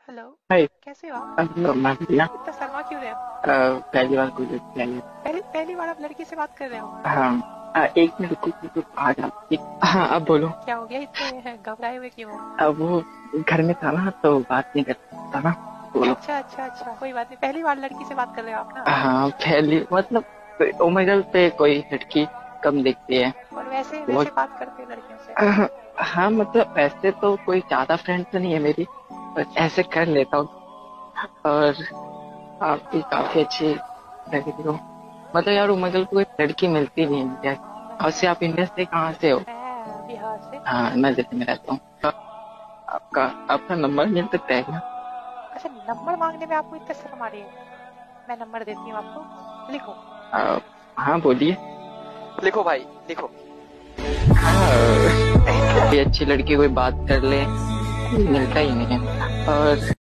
Hello. हाय। कैसे हो आप? मैं बढ़िया। इतना शर्मा क्यों रहे हो? पहली बार कोई लड़की आई है। पहली पहली बार आप लड़की से बात कर रहे हो? हाँ। एक मिनट रुको आ जाती। हाँ अब बोलो। क्या हो गया, इतने घबराए हुए क्यों हो? अब वो घर में था ना तो बात नहीं करता ना। बोलो। अच्छा अच्छा अच्छा, कोई बात नहीं। पहली बार लड़की से बात कर रहे हो आप ना? हाँ पहली मतलब ओमेगल पे कोई लड़की कम दिखती है। और वैसे वो वैसे बात करते हो लड़कियों से? हाँ मतलब ऐसे तो कोई ज्यादा फ्रेंड तो नहीं है मेरी, बस ऐसे कर लेता हूँ। और आप भी काफी अच्छी लग रही हो। मतलब यार ओमेगल पे कोई लड़की मिलती नहीं है मुझे। और से आप इंडिया से कहाँ से हो? मैं बिहार से। हाँ मैं दिल्ली में रहता हूँ। आपका आपका नंबर मिल सकता है क्या? अच्छा, नंबर मांगने में आपको इतना शर्म आ रही है? मैं नंबर देती हूँ आपको, लिखो। हाँ बोलिए। लिखो भाई, लिखो। हाँ। ये अच्छी लड़की कोई बात कर ले, मिलता ही नहीं है। और